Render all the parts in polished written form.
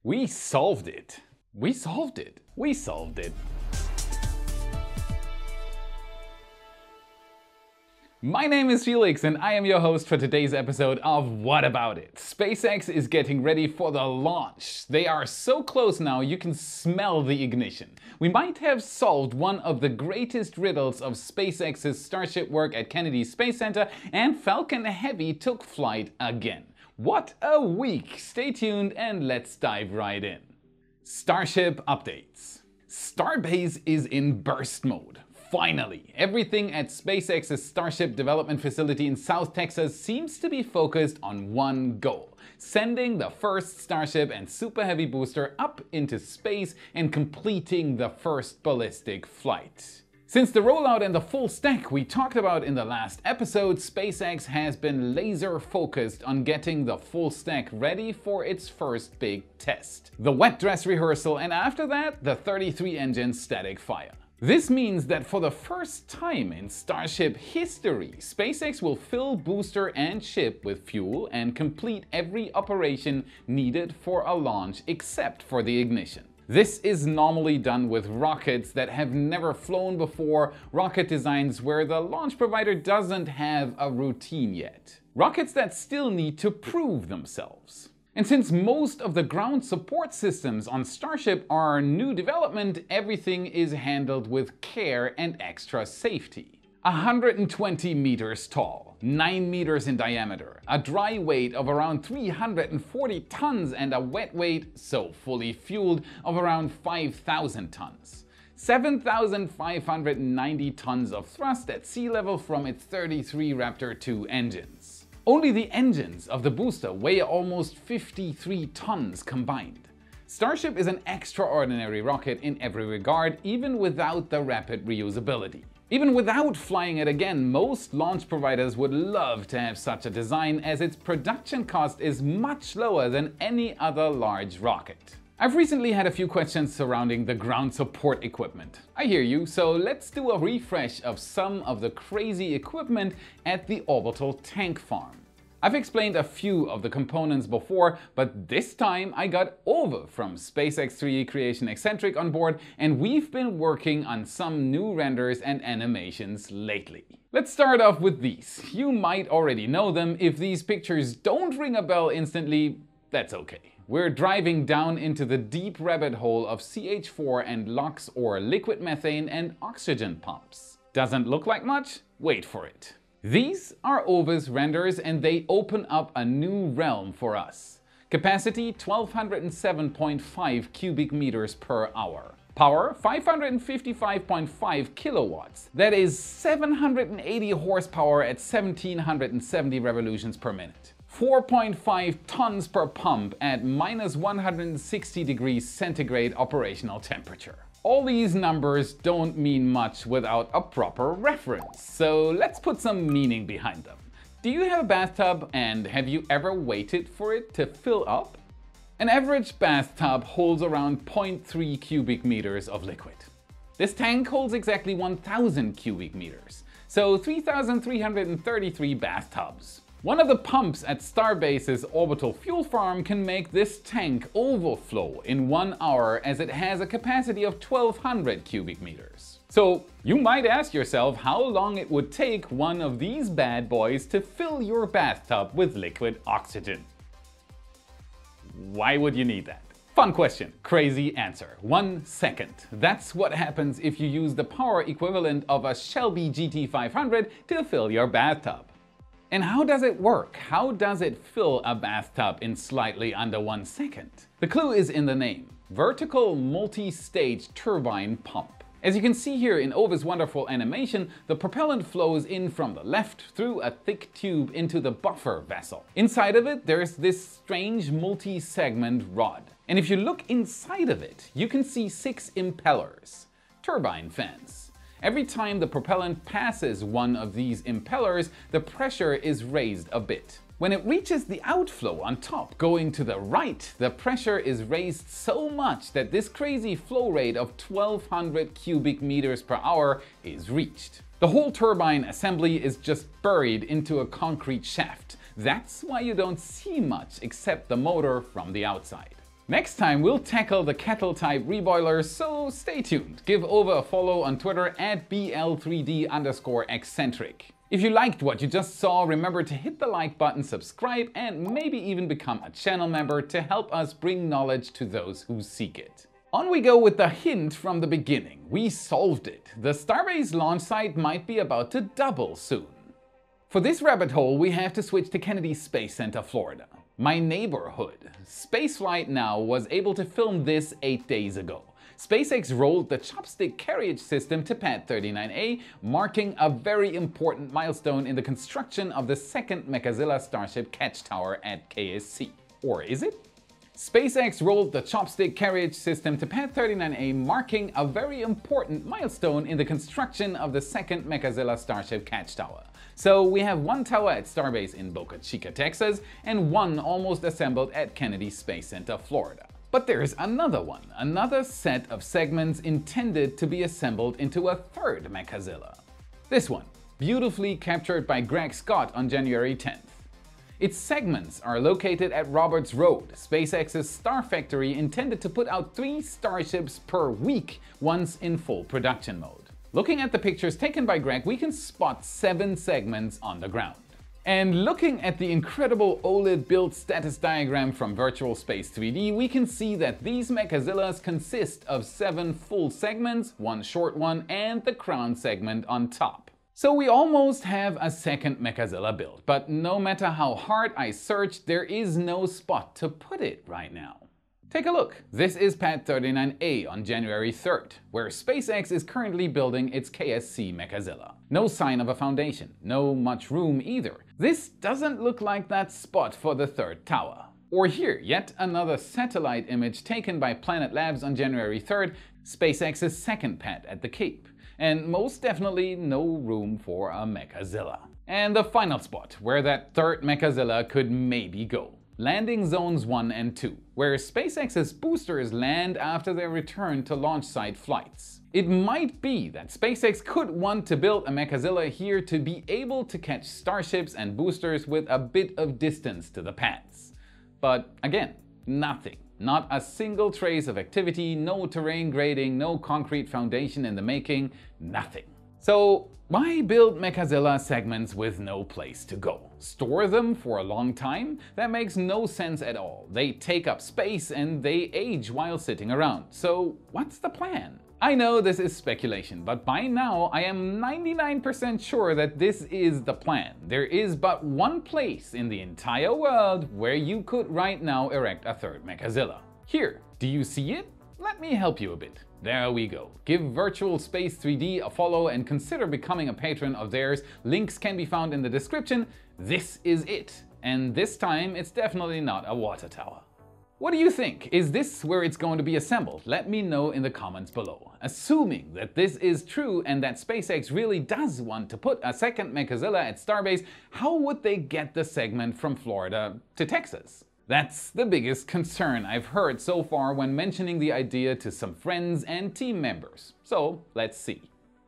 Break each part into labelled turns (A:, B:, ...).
A: We solved it. We solved it. We solved it. My name is Felix and I am your host for today's episode of What About It? SpaceX is getting ready for the launch. They are so close now you can smell the ignition. We might have solved one of the greatest riddles of SpaceX's Starship work at Kennedy Space Center, and Falcon Heavy took flight again. What a week! Stay tuned and let's dive right in. Starship updates. Starbase is in burst mode. Finally, everything at SpaceX's Starship development facility in South Texas seems to be focused on one goal: sending the first Starship and Super Heavy booster up into space and completing the first ballistic flight. Since the rollout and the full stack we talked about in the last episode, SpaceX has been laser focused on getting the full stack ready for its first big test, the wet dress rehearsal, and after that, the 33-engine static fire. This means that for the first time in Starship history, SpaceX will fill booster and ship with fuel and complete every operation needed for a launch except for the ignition. This is normally done with rockets that have never flown before, rocket designs where the launch provider doesn't have a routine yet. Rockets that still need to prove themselves. And since most of the ground support systems on Starship are new development, everything is handled with care and extra safety. 120 meters tall, 9 meters in diameter, a dry weight of around 340 tons and a wet weight, so fully fueled, of around 5,000 tons. 7,590 tons of thrust at sea level from its 33 Raptor 2 engines. Only the engines of the booster weigh almost 53 tons combined. Starship is an extraordinary rocket in every regard, even without the rapid reusability. Even without flying it again, most launch providers would love to have such a design, as its production cost is much lower than any other large rocket. I've recently had a few questions surrounding the ground support equipment. I hear you, so let's do a refresh of some of the crazy equipment at the orbital tank farm. I've explained a few of the components before, but this time I got Ove from SpaceX 3D Creation Eccentric on board, and we've been working on some new renders and animations lately. Let's start off with these. You might already know them. If these pictures don't ring a bell instantly, that's okay. We're driving down into the deep rabbit hole of CH4 and LOX, or liquid methane, and oxygen pumps. Doesn't look like much? Wait for it. These are Ove's renders, and they open up a new realm for us. Capacity 1207.5 cubic meters per hour. Power 555.5 kilowatts. That is 780 horsepower at 1770 revolutions per minute. 4.5 tons per pump at minus 160 degrees centigrade operational temperature. All these numbers don't mean much without a proper reference, so let's put some meaning behind them. Do you have a bathtub, and have you ever waited for it to fill up? An average bathtub holds around 0.3 cubic meters of liquid. This tank holds exactly 1,000 cubic meters, so 3,333 bathtubs. One of the pumps at Starbase's orbital fuel farm can make this tank overflow in 1 hour, as it has a capacity of 1,200 cubic meters. So you might ask yourself how long it would take one of these bad boys to fill your bathtub with liquid oxygen. Why would you need that? Fun question, crazy answer. 1 second. That's what happens if you use the power equivalent of a Shelby GT500 to fill your bathtub. And how does it work? How does it fill a bathtub in slightly under 1 second? The clue is in the name: vertical multi-stage turbine pump. As you can see here in Ove's wonderful animation, the propellant flows in from the left through a thick tube into the buffer vessel. Inside of it, there's this strange multi-segment rod. And if you look inside of it, you can see 6 impellers, turbine fans. Every time the propellant passes one of these impellers, the pressure is raised a bit. When it reaches the outflow on top, going to the right, the pressure is raised so much that this crazy flow rate of 1,200 cubic meters per hour is reached. The whole turbine assembly is just buried into a concrete shaft. That's why you don't see much except the motor from the outside. Next time we'll tackle the kettle-type reboilers, so stay tuned. Give Ove a follow on Twitter at BL3D_eccentric. If you liked what you just saw, remember to hit the like button, subscribe, and maybe even become a channel member to help us bring knowledge to those who seek it. On we go with the hint from the beginning. We solved it. The Starbase launch site might be about to double soon. For this rabbit hole, we have to switch to Kennedy Space Center, Florida. My neighborhood. Spaceflight Now was able to film this 8 days ago. SpaceX rolled the Chopstick carriage system to Pad 39A, marking a very important milestone in the construction of the second Mechazilla Starship catch tower at KSC. Or is it? SpaceX rolled the Chopstick carriage system to Pad 39A, marking a very important milestone in the construction of the second Mechazilla Starship catch tower. So we have one tower at Starbase in Boca Chica, Texas, and one almost assembled at Kennedy Space Center, Florida. But there's another one, another set of segments intended to be assembled into a third Mechazilla. This one, beautifully captured by Greg Scott on January 10th. Its segments are located at Roberts Road, SpaceX's star factory intended to put out 3 Starships per week once in full production mode. Looking at the pictures taken by Greg, we can spot 7 segments on the ground. And looking at the incredible OLED build status diagram from Virtual Space 3D, we can see that these Mechazillas consist of 7 full segments, 1 short one, and the crown segment on top. So we almost have a second Mechazilla build, but no matter how hard I search, there is no spot to put it right now. Take a look. This is Pad 39A on January 3rd, where SpaceX is currently building its KSC Mechazilla. No sign of a foundation, no much room either. This doesn't look like that spot for the third tower. Or here, yet another satellite image taken by Planet Labs on January 3rd, SpaceX's second pad at the Cape. And most definitely no room for a Mechazilla. And the final spot, where that third Mechazilla could maybe go. Landing Zones 1 and 2, where SpaceX's boosters land after their return to launch site flights. It might be that SpaceX could want to build a Mechazilla here to be able to catch starships and boosters with a bit of distance to the pads. But again, nothing. Not a single trace of activity, no terrain grading, no concrete foundation in the making, nothing. So why build Mechazilla segments with no place to go? Store them for a long time? That makes no sense at all. They take up space and they age while sitting around. So what's the plan? I know this is speculation, but by now I am 99% sure that this is the plan. There is but one place in the entire world where you could right now erect a third Mechazilla. Here, do you see it? Let me help you a bit. There we go. Give Virtual Space 3D a follow and consider becoming a patron of theirs. Links can be found in the description. This is it. And this time it's definitely not a water tower. What do you think? Is this where it's going to be assembled? Let me know in the comments below. Assuming that this is true and that SpaceX really does want to put a second Mechazilla at Starbase, how would they get the segment from Florida to Texas? That's the biggest concern I've heard so far when mentioning the idea to some friends and team members. So let's see.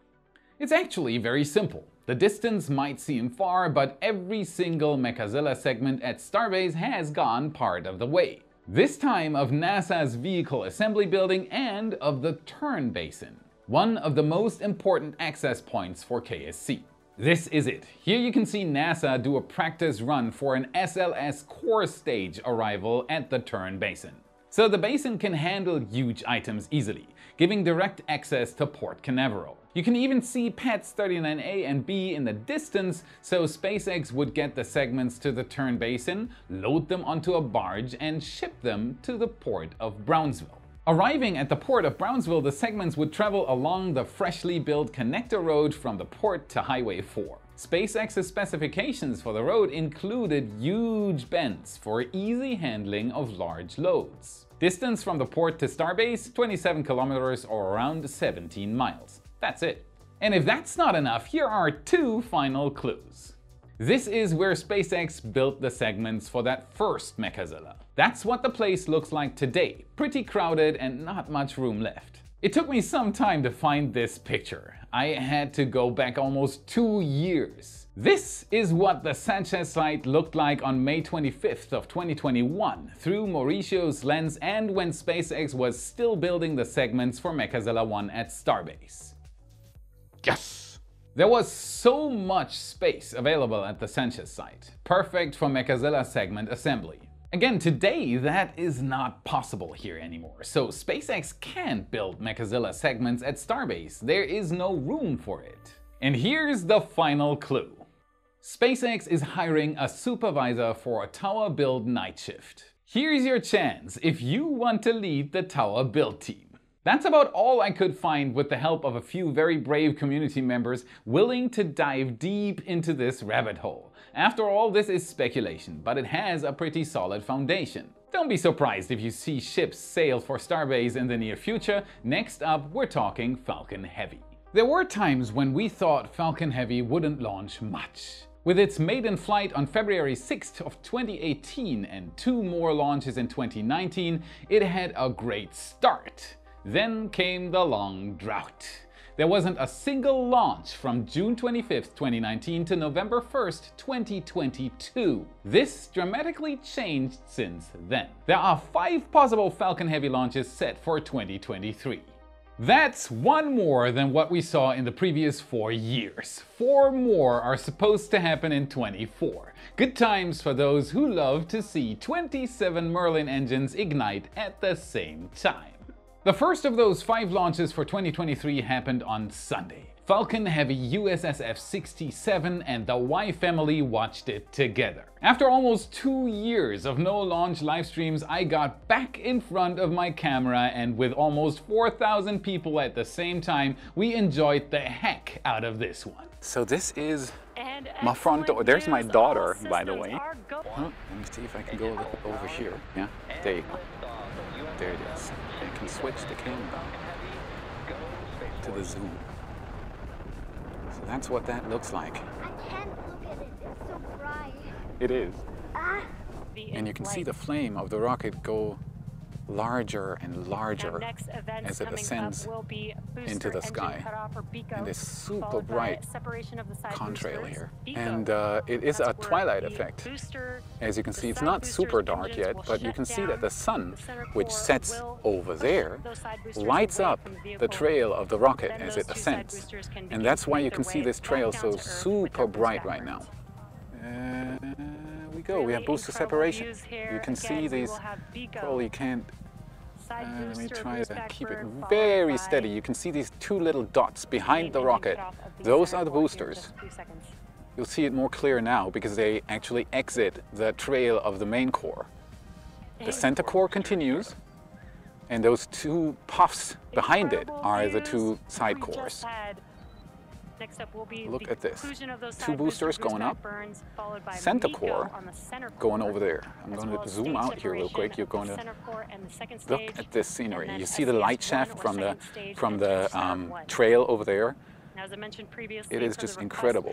A: It's actually very simple. The distance might seem far, but every single Mechazilla segment at Starbase has gone part of the way. This time of NASA's Vehicle Assembly Building and of the Turn Basin, one of the most important access points for KSC. This is it. Here you can see NASA do a practice run for an SLS core stage arrival at the Turn Basin. So the basin can handle huge items easily, giving direct access to Port Canaveral. You can even see pads 39A and B in the distance, so SpaceX would get the segments to the Turn Basin, load them onto a barge and ship them to the port of Brownsville. Arriving at the port of Brownsville, the segments would travel along the freshly built connector road from the port to Highway 4. SpaceX's specifications for the road included huge bends for easy handling of large loads. Distance from the port to Starbase, 27 kilometers or around 17 miles. That's it. And if that's not enough, here are 2 final clues. This is where SpaceX built the segments for that first Mechazilla. That's what the place looks like today, pretty crowded and not much room left. It took me some time to find this picture. I had to go back almost 2 years. This is what the Sanchez site looked like on May 25th of 2021 through Mauricio's lens and when SpaceX was still building the segments for Mechazilla 1 at Starbase. Yes! There was so much space available at the Sanchez site, perfect for Mechazilla segment assembly. Again, today that is not possible here anymore, so SpaceX can't build Mechazilla segments at Starbase. There is no room for it. And here's the final clue. SpaceX is hiring a supervisor for a tower build night shift. Here's your chance if you want to lead the tower build team. That's about all I could find with the help of a few very brave community members willing to dive deep into this rabbit hole. After all, this is speculation, but it has a pretty solid foundation. Don't be surprised if you see ships sail for Starbase in the near future. Next up, we're talking Falcon Heavy. There were times when we thought Falcon Heavy wouldn't launch much. With its maiden flight on February 6th of 2018 and 2 more launches in 2019, it had a great start. Then came the long drought. There wasn't a single launch from June 25th, 2019 to November 1st, 2022. This dramatically changed since then. There are 5 possible Falcon Heavy launches set for 2023. That's 1 more than what we saw in the previous 4 years. 4 more are supposed to happen in 24. Good times for those who love to see 27 Merlin engines ignite at the same time. The first of those 5 launches for 2023 happened on Sunday. Falcon Heavy USSF 67 and the Y family watched it together. After almost 2 years of no launch live streams, I got back in front of my camera, and with almost 4,000 people at the same time, we enjoyed the heck out of this one. So this is my front door. There's my daughter, by the way. Let me see if I can go a little over here. Yeah, there you go. There it is. I can switch the camera to the zoom. So that's what that looks like.
B: I can't look at it, it's so bright.
A: It is.
B: Ah.
A: And you can see the flame of the rocket go larger and larger as it ascends into the sky. And this super bright contrail here. And it is a twilight effect. As you can see, it's not super dark yet, but you can see that the sun, which sets over there, lights up the trail of the rocket as it ascends. And that's why you can see this trail so super bright right now. We have booster separation. You can see these, probably can't, let me try to keep it very steady. You can see these 2 little dots behind the rocket. Those are the boosters. You'll see it more clear now because they actually exit the trail of the main core. The center core continues, and those 2 puffs behind it are the 2 side cores.
C: Next up will be
A: Look at this.
C: Of those
A: 2 boosters going up, center core going over there. I'm going to zoom out here real quick. You're going to look at this scenery. You see the light shaft from the trail over there.
C: As I mentioned previously,
A: it is just incredible.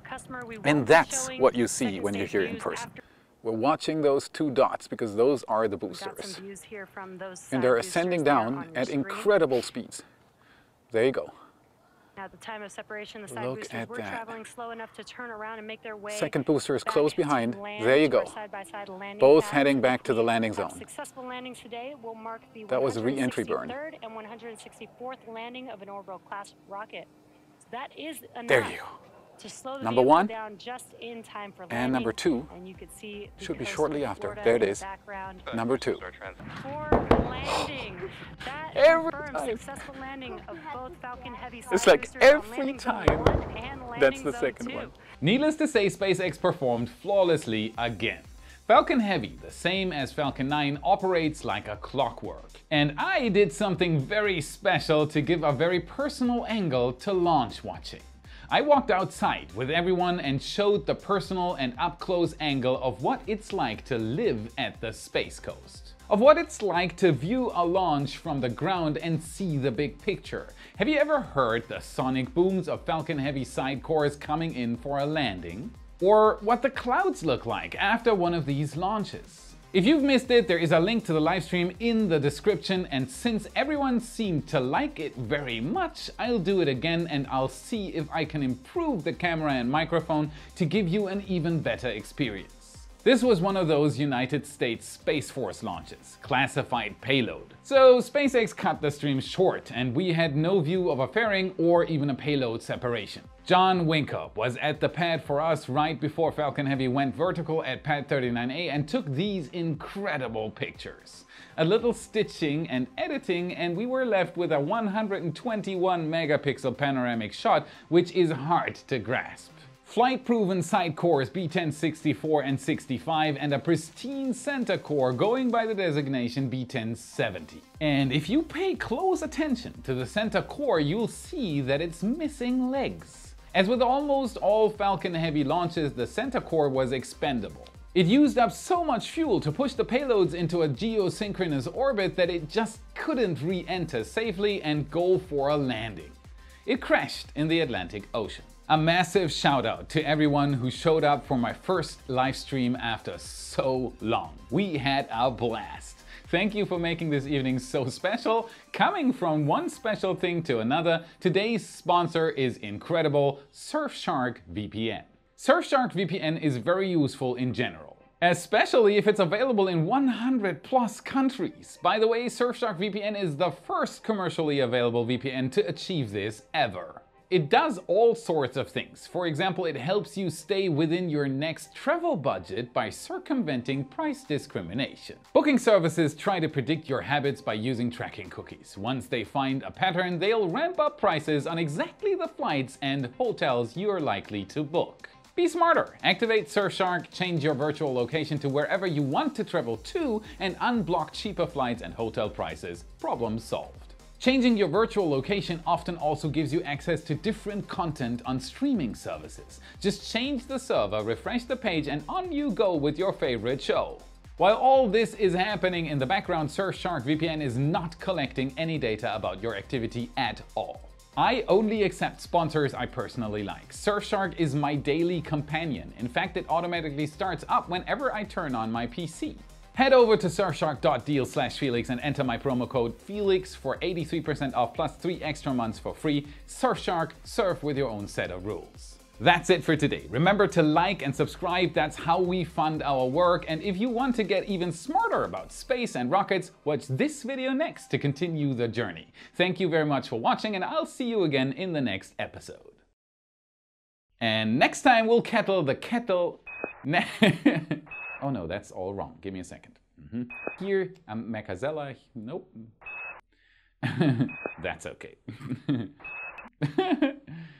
A: And that's what you see when you're here in person. We're watching those 2 dots because those are the boosters. And they're ascending down at incredible speeds. There you go.
C: At the time of separation, the side boosters were traveling slow enough to turn around and make their way.
A: Second booster is close behind. There you go. Both heading back to the landing zone.
C: Successful landings today will mark the
A: that was a re-entry burn.
C: and 164th landing of an orbital class rocket. So that is enough.
A: There you go.
C: To slow the
A: number 1
C: down just in time for landing,
A: and number 2
C: and you could see
A: should be shortly after. There it is. Number 2.
C: For landing. That
A: every
C: confirms
A: time.
C: Successful landing of both Falcon Heavy
A: It's like
C: boosters on
A: every
C: landing zone
A: time
C: 1 and
A: that's
C: landing
A: the
C: zone
A: second
C: 2.
A: one. Needless to say, SpaceX performed flawlessly again. Falcon Heavy, the same as Falcon 9, operates like a clockwork. And I did something very special to give a very personal angle to launch watching. I walked outside with everyone and showed the personal and up-close angle of what it's like to live at the Space Coast. Of what it's like to view a launch from the ground and see the big picture. Have you ever heard the sonic booms of Falcon Heavy side cores coming in for a landing? Or what the clouds look like after one of these launches? If you've missed it, there is a link to the live stream in the description, and since everyone seemed to like it very much, I'll do it again and I'll see if I can improve the camera and microphone to give you an even better experience. This was one of those United States Space Force launches, classified payload. So SpaceX cut the stream short and we had no view of a fairing or even a payload separation. John Winthrop was at the pad for us right before Falcon Heavy went vertical at pad 39A and took these incredible pictures. A little stitching and editing and we were left with a 121 megapixel panoramic shot, which is hard to grasp. Flight-proven side cores B1064 and 65 and a pristine center core going by the designation B1070. And if you pay close attention to the center core, you'll see that it's missing legs. As with almost all Falcon Heavy launches, the center core was expendable. It used up so much fuel to push the payloads into a geosynchronous orbit that it just couldn't re-enter safely and go for a landing. It crashed in the Atlantic Ocean. A massive shout out to everyone who showed up for my first live stream after so long. We had a blast. Thank you for making this evening so special. Coming from one special thing to another, today's sponsor is incredible Surfshark VPN. Surfshark VPN is very useful in general, especially if it's available in 100+ countries. By the way, Surfshark VPN is the first commercially available VPN to achieve this ever. It does all sorts of things. For example, it helps you stay within your next travel budget by circumventing price discrimination. Booking services try to predict your habits by using tracking cookies. Once they find a pattern, they'll ramp up prices on exactly the flights and hotels you're likely to book. Be smarter. Activate Surfshark, change your virtual location to wherever you want to travel to, and unblock cheaper flights and hotel prices. Problem solved. Changing your virtual location often also gives you access to different content on streaming services. Just change the server, refresh the page, and on you go with your favorite show. While all this is happening in the background, Surfshark VPN is not collecting any data about your activity at all. I only accept sponsors I personally like. Surfshark is my daily companion. In fact, it automatically starts up whenever I turn on my PC. Head over to surfshark.deal/Felix and enter my promo code FELIX for 83% off plus 3 extra months for free. Surfshark, surf with your own set of rules. That's it for today. Remember to like and subscribe, that's how we fund our work. And if you want to get even smarter about space and rockets, watch this video next to continue the journey. Thank you very much for watching and I'll see you again in the next episode. And next time we'll kettle the kettle... Oh no, that's all wrong. Give me a second. Here, Macazella. Nope. That's okay.